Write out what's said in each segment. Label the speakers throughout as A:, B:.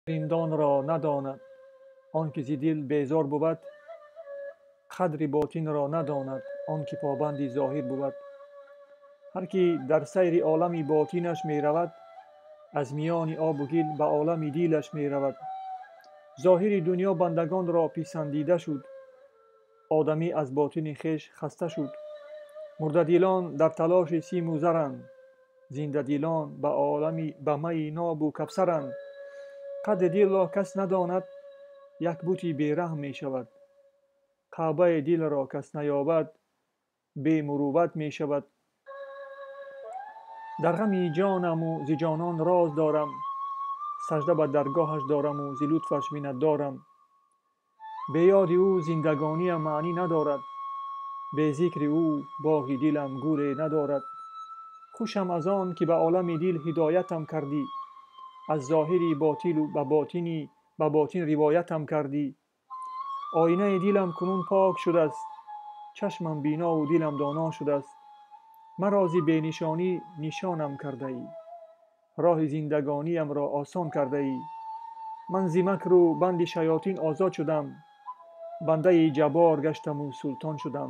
A: رندان را نداند آنکه ز دل بیزار بود. قدر باطن را نداند آنکه پابند ظاهر بود. هر که در سیر عالم باطنش می رود، از میان آب و گل به عالم دیلش می رود. ظاهر دنیا بندگان را پسندیده شد، آدمی از باطن خویش خسته شد. مرده دیلان در تلاش سیم و زرند، زنده دیلان به عالمی به می ناب و کوثرند. قدر دل را کس نداند، یک بت بیرحم می شود. کعبه دل را کس نیابد، بی مروت می شود. در غم جانم و ز جانان راز دارم، سجده به درگاهش دارم و ز لطفش منت دارم. به یاد او زندگانی معنی ندارد، به ذکر او باغ دلم گل ندارد. خوشم از آن که به عالم دل هدایتم کردی، از ظاهری باطل و به باطن روایتم کردی. آینه دلم کنون پاک شده است، چشمم بینا و دلم دانا شده است. مرا ز بی نشانی نشانم کرده ای، راه زندگانیم را آسان کرده ای. من ز مکر و بند شیاطین آزاد شدم، بنده جبار گشتم و سلطان شدم.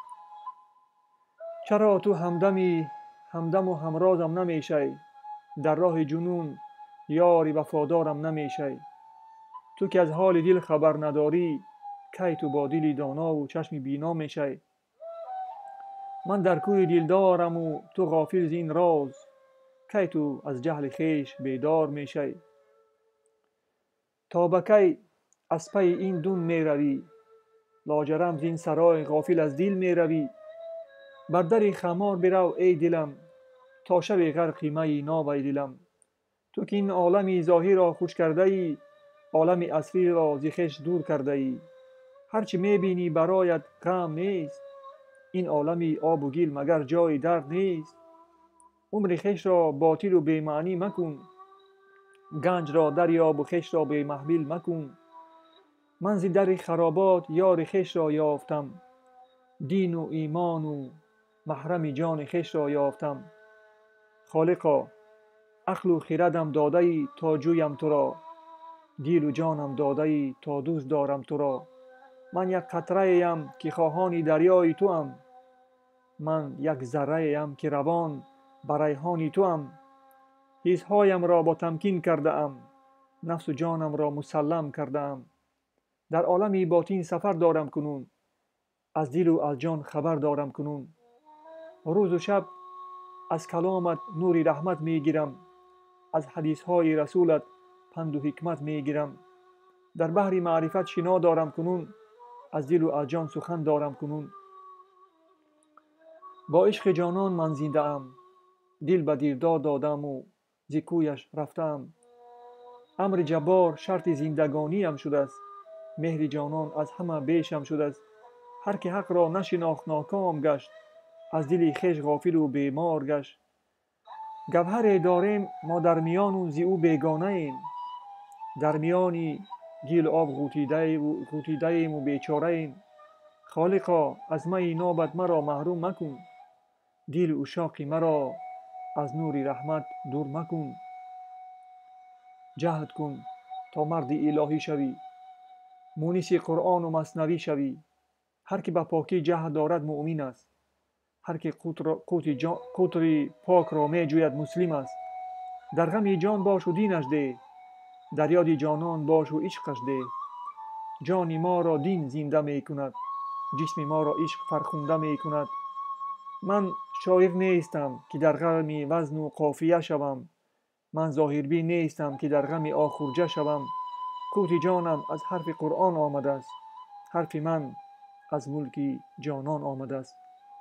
A: چرا تو همدم و همرازم نمیشی، در راه جنون یار وفادارم نمیشی. تو که از حال دل خبر نداری، کی تو با دل دانا و چشم بینا میشی. من در کوی دلدارم و تو غافل زین راز، کی تو از جهل خویش بیدار میشی. تا به کی از پی این دون می روی، لاجرم زین سرای غافل از دل می روی. بر در خمار برو ای دلم، تا شب غرق می ناب ای دلم. تو که این عالم ظاهر را خوش کرده ای، عالم اصلی را ز خویش دور کرده ای. هرچه می بینی برایت غم نیست، این عالم آب و گل مگر جای درد نیست. عمر خویش را باطل و بی معنی مکن، گنج را دریاب و خویش را بی محمل مکن. من ز در خرابات یار خویش را یافتم، دین و ایمان و محرم جان خویش را یافتم. خالقا عقل و خردم داده ای تا جویم تو را، دل و جانم داده ای تا دوست دارم تو را. من یک قطره ایم که خواهان دریای تو ام، من یک ذره ایم که روان بر ریحان تو ام. حسهایم را با تمکین کرده ام، نفس و جانم را مسلم کرده ام. در عالم باطن سفر دارم کنون، از دل و از جان خبر دارم کنون. روز و شب از کلامت نور رحمت می گیرم، از حدیث های رسولت پند و حکمت می گیرم. در بحر معرفت شنا دارم کنون، از دل و از جان سخن دارم کنون. با عشق جانان من زنده ام، دل به دیردار دادم و ز کویش رفتم. امر جبار شرط زندگانی ام شده است، مهر جانان از همه بیشم شده است. هر که حق را نشناخت ناکام گشت، از دل خویش غافل و بیمار گشت. گوهر داریم ما در میان و ز او بیگانه ایم، در میان گل آب غوطیده ایم و بیچاره ایم. خالقا از می نابت مرا محروم مکن، دل عشاق مرا از نور رحمت دور مکن. جهد کن تا مرد الهی شوی، مونس قرآن و مثنوی شوی. هر که به پاکی جهد دارد مؤمن است، هر که قوت پاک را می جوید مسلم است. در غم جان باش و دینش ده، در یاد جانان باش و عشقش ده. جان ما را دین زنده می کند، جسم ما را عشق فرخنده می کند. من شاعر نیستم که در غم وزن و قافیه شوم، من ظاهربین نیستم که در غم آخرجه شوم. قوت جانم از حرف قرآن آمده است، حرف من از ملک جانان آمده است.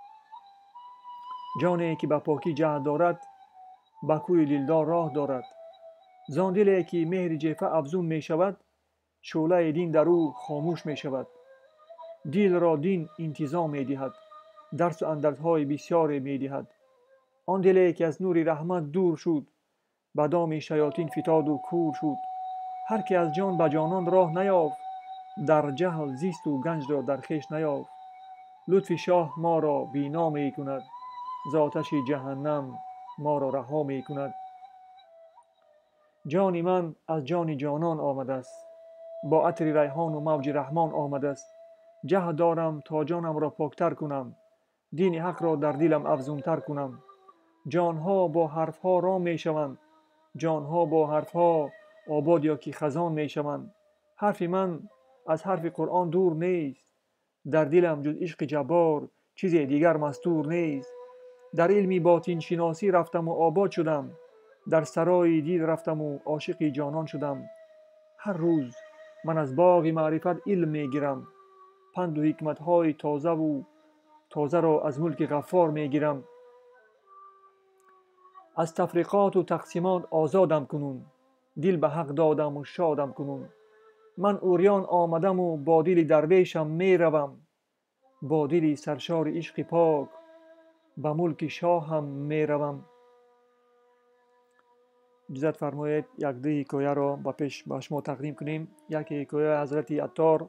A: جانی که به پاکی جهد دارد، به کوی دلدار راه دارد. زان دلی که مهر جیفه افزون می شود، شعله دین در او خاموش می شود. دل را دین انتظام می دهد، درس و اندرزهای بسیار می دهد. آن دلی که از نور رحمت دور شد، به دام شیاطین فتاد و کور شد. هر که از جان به جانان راه نیافت، در جهل زیست و گنج را در خویش نیافت. لطف شاه ما را بینا می کند، ز آتش جهنم ما را رها می کند. جان من از جان جانان آمده است، با عطر ریحان و موج رحمان آمده است. جهد دارم تا جانم را پاکتر کنم، دین حق را در دلم افزونتر کنم. جانها با حرفها رام می شوند، جانها با حرفها آباد یا که خزان می شوند. حرف من از حرف قرآن دور نیست، در دلم جز عشق جبار چیز دیگر مستور نیست. در علمی باطن شناسی رفتم و آباد شدم، در سرای دید رفتم و عاشق جانان شدم. هر روز من از باغ معرفت علم می گیرم، پند و حکمتهای تازه را از ملک غفار می گیرم. از تفریقات و تقسیمات آزادم کنون، دل به حق دادم و شادم کنون. من اوریان آمدم و با دل درویشم می روم، با دلی سرشار عشق پاک به ملک شاهم می روم. اجازت فرمایید یک دو حکایه را به شما تقدیم کنیم. یک حکایه حضرت عطار.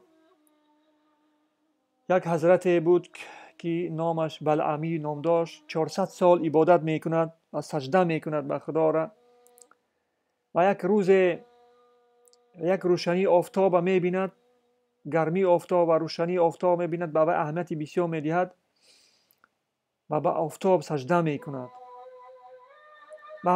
A: یک حضرت بود که نامش بلعمی نام داشت. 400 سال عبادت می کند و سجده می کند به خدا را. و یک روز یک روشنی آفتاب می بیند، گرمی آفتاب و روشنی آفتاب می بیند، به اهمیت بسیار می دهد و به آفتاب سجده می کند. و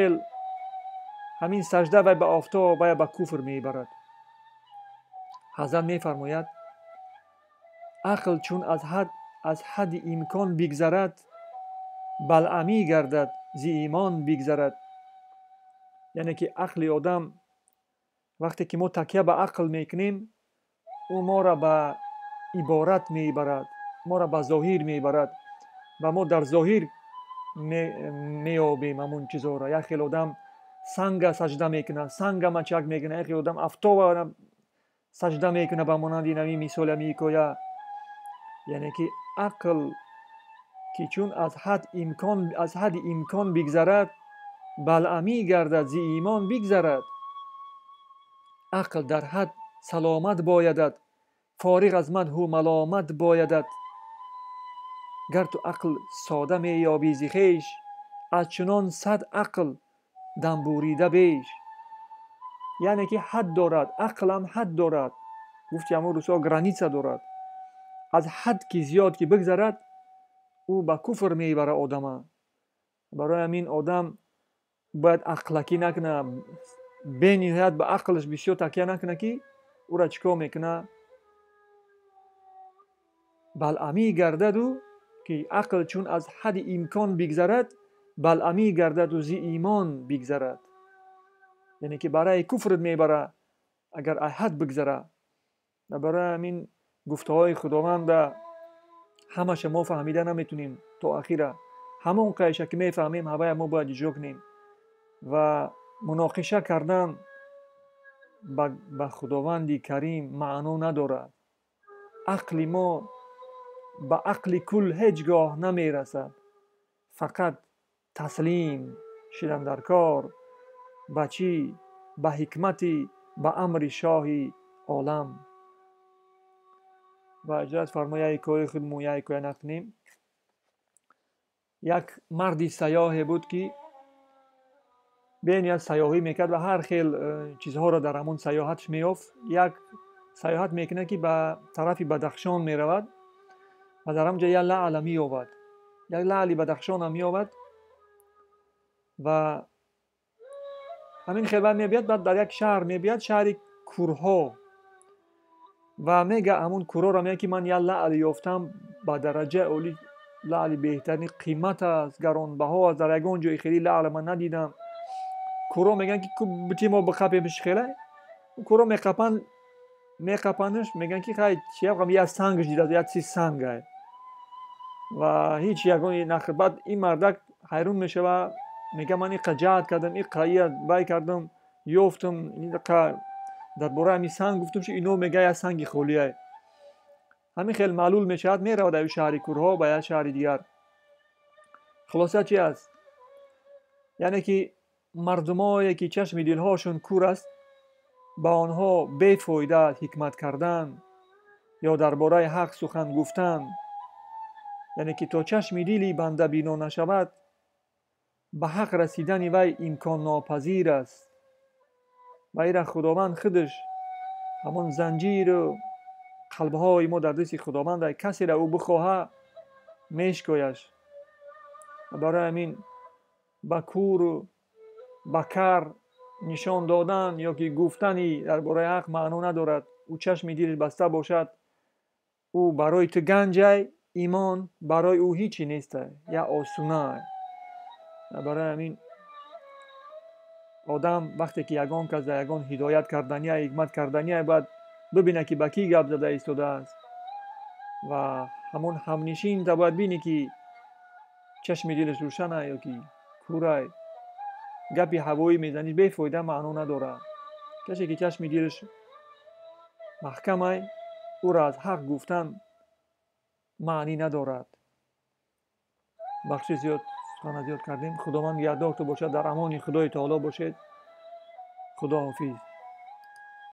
A: همین سجده و به آفتاب و به کفر می برد. حضرت می فرماید عقل چون از حد امکان بگذرد، بلعمی گردد ز ایمان بگذرد. یعنی که عقل آدم وقتی که ما تکیه به عقل میکنیم، او ما را به عبارت میبرد، ما را به ظاهر میبرد و ما در ظاهر میابیم همون چیزها را. یک خیلی آدم سنگ سجده میکنه، سنگ مچک میکنه، یک خیلی آدم آفتاب سجده میکنه به مانند این مثال میگوید. یعنی که عقل که چون از حد امکان بگذرد، بلعمی گردد ز ایمان بگذرد. عقل در حد سلامت بایدد، فارغ از مدح و ملامت بایدد. گر تو عقل ساده می یابی ز خویش، از چنان 100 عقل دم بریده بیش. یعنی که حد دارد، عقل هم حد دارد. گفتی همون روسا گرانیسه دارد. از حد که زیاد که بگذرد، او به کفر میبره آدم. برای همین آدم باید عقلکی نکنه، به نهایت به عقلش بسیار تکیه نکنه که او را چیکار میکنه؟ بلعمی گردد و که عقل چون از حد امکان بگذرد، بلعمی گردد و ز ایمان بگذرد. یعنی که برای کفرت میبره اگر از حد بگذره. و برای همین گفته های خداوند همش ما فهمیده نمیتونیم تا اخیره. همون قیشه که میفهمیم همه ما باید اجرا کنیم. و مناقشه کردن با خداوند کریم معنا ندارد. عقل ما به عقل کل هیچگاه نمیرسد. فقط تسلیم شدن در کار به چی؟ به حکمتی، به امر شاه عالم. و اجازت فرمایید حکایه خودمون یک حکایه نکنیم. یک مردی سیاحی بود که بین سیاحی میکرد و هر خیل چیزها را در همون سیاحتش میافت. یک سیاحت میکنه که به طرف بدخشان میرود و در همجا یک لعل مییابد. یک لعل بدخشان هم مییابد و همین خیل میبید. بعد در یک شهر میبید، شهر کورها، و میگه همون کورها را میگه که من یک لعل یافتم با درجه عالی، لعل بهترین قیمت است، گرانبها است، در یگان جای خیلی لعل من ندیدم. کورها میگن که بتی ما بخپیمش خیلی. کورها میقپنش میگن که خیلی چیه بخوام یک سنگش دیده، یک چیز سنگه و هیچ یگانی نخیر. بعد این مردک حیرون میشه و میگه من این جهد کردم، این قایت بای کردم، یافتم این در باره همین سنگ گفتم که اینو میگه یک سنگ خولیه. همین خیلی معلول میشه، میره در شهر کورها به یک شهر دیگر. خلاصه چی است؟ یعنی که مردمایی که چشم دلهاشون کور است، با آنها بی‌فایده حکمت کردن یا درباره حق سخن گفتن، یعنی که تا چشم دلی بنده بینا نشود، به حق رسیدن وی امکان ناپذیر است. و ایره خداوند خودش همون زنجیر و قلبهای ما در دست خداوند، کسی را او بخواهد میشکایش. برای همین به کور و به کر نشان دادن یا که گفتنی درباره حق معنا ندارد. او چشم دیلش بسته باشد، او برای تو گنجه، ایمان برای او هیچی نیسته یا آسونه. برای همین آدم وقتی که یگان کس در یگان هدایت کردنی حکمت کردنی باید ببینه که به کی گپ زده ایستاده است و همون همنشین تا باید بینی که چشم دیلش روشنه یا که کوره. گپی هوایی میزنی بیفایده، معنا نداره. کسی که چشم دیلش محکمه او را از حق گفتن معنی ندارد. بخش زیاد سخن زیاد کردیم. خداوند یادداشت باشد. در امان خدای تعالی باشید. خدا حافظ.